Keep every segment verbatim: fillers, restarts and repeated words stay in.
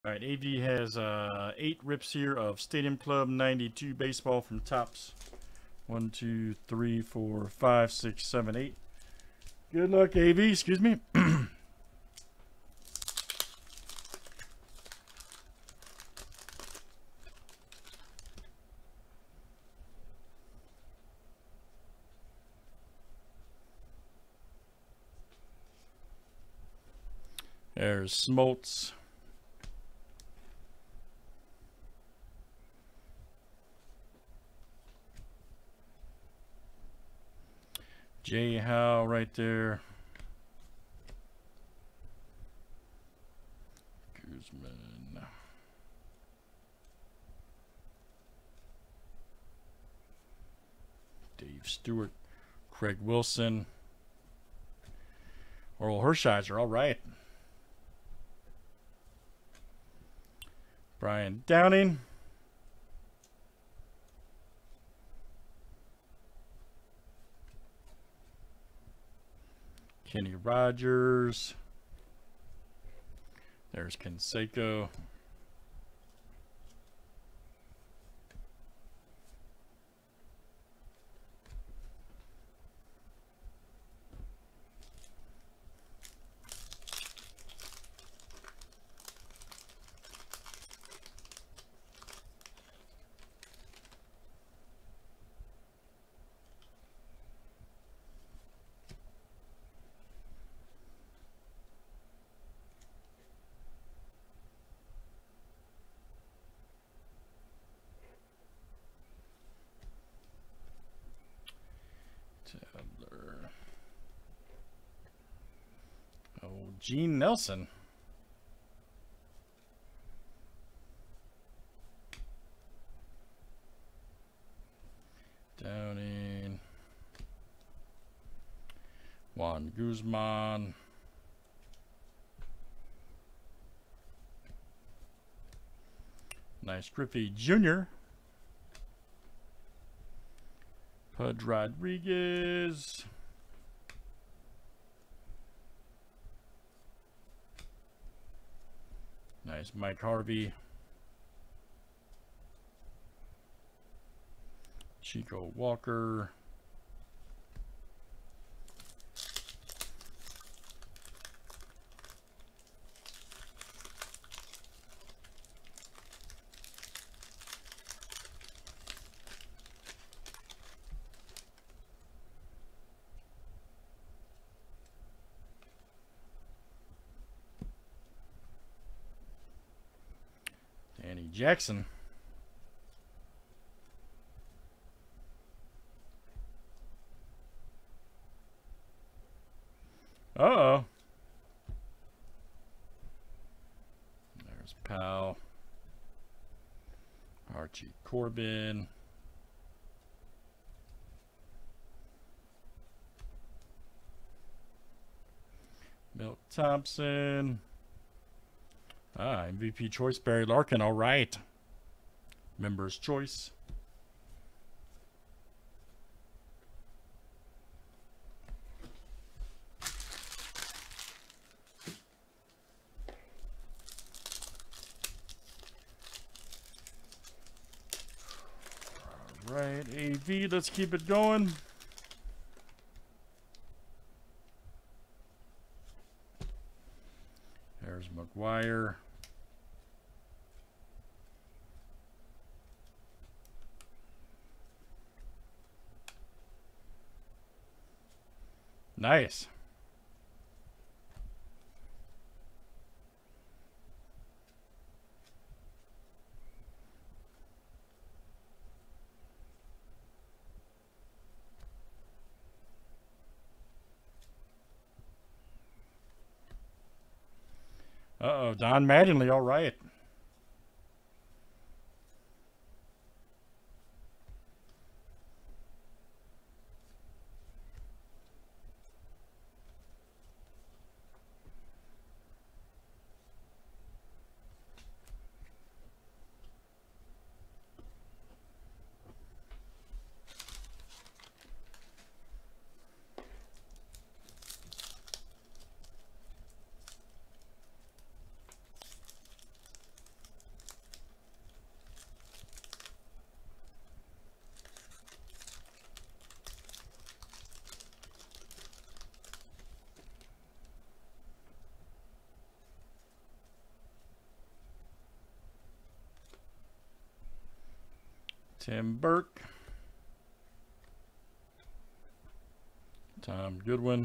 All right, A V has uh, eight rips here of Stadium Club ninety-two baseball from Topps. One, two, three, four, five, six, seven, eight. Good luck, A V. Excuse me. There's Smoltz. J. Howe right there. Guzman. Dave Stewart. Craig Wilson. Oral Hershiser. All right. Brian Downing. Kenny Rogers. There's Canseco. Tabler. Oh, Gene Nelson. Downing. Juan Guzman. Nice Griffey Junior Pudge Rodriguez. Nice Mike Harvey. Chico Walker. Danny Jackson. Uh-oh. There's Powell. Archie Corbin. Milt Thompson. Ah, M V P choice, Barry Larkin. All right. Members' choice. All right, A V, let's keep it going. There's McGuire. Nice. Uh-oh, Don Mattingly, all right. Tim Burke. Tom Goodwin.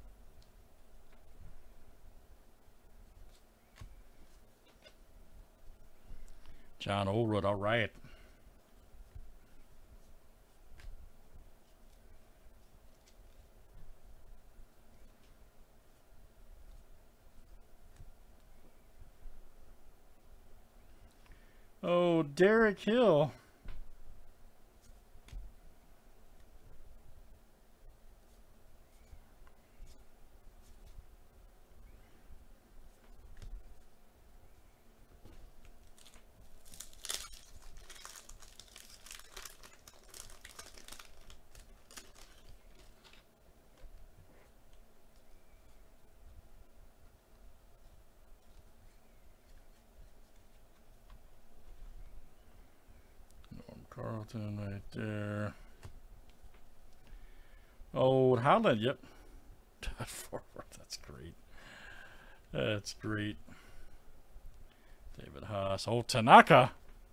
John Oldroyd, all right. Oh, Derek Hill. Carlton right there. Old Holland, yep. Forward, that's great. That's great. David Haas. Oh, Tanaka.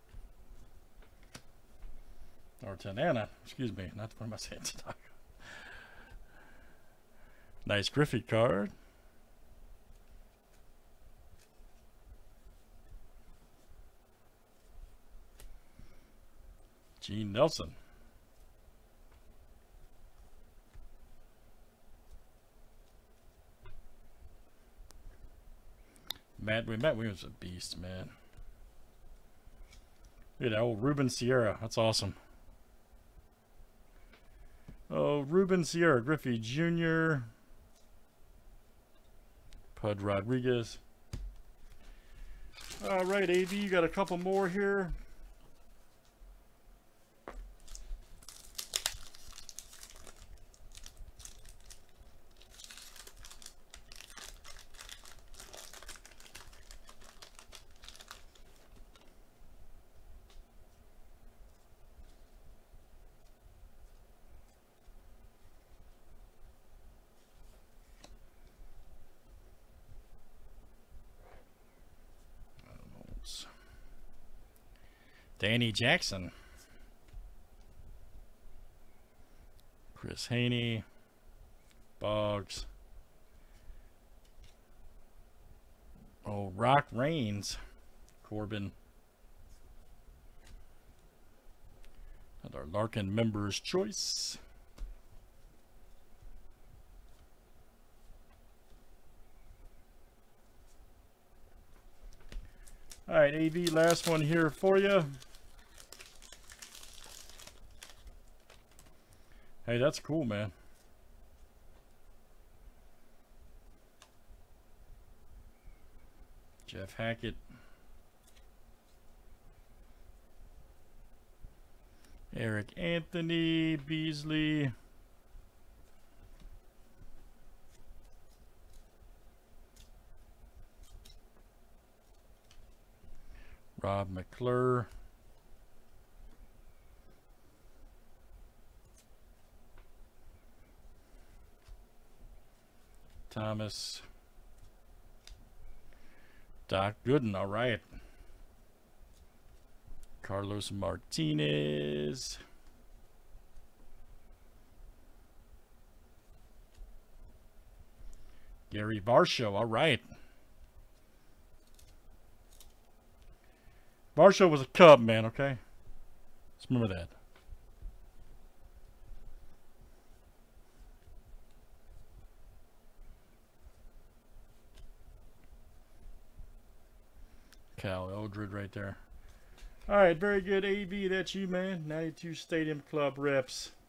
Or Tanana, excuse me. Not what am I saying, Tanaka. Nice Griffey card. Gene Nelson. Matt, we Matt Williams was a beast, man. Look at that old Ruben Sierra. That's awesome. Oh, Ruben Sierra, Griffey Junior Pud Rodriguez. All right, A V, you got a couple more here. Danny Jackson. Chris Haney. Boggs. Oh, Rock Reigns. Corbin. And our Larkin Members Choice. All right, A V, last one here for you. Hey, that's cool, man. Jeff Hackett. Eric Anthony Beasley. Rob McClure. Thomas. Doc Gooden, all right. Carlos Martinez. Gary Varsho, all right. Varsho was a Cub, man, okay? Let's remember that. Cal Eldred right there. All right, very good, A V. That's you, man. ninety-two Stadium Club reps.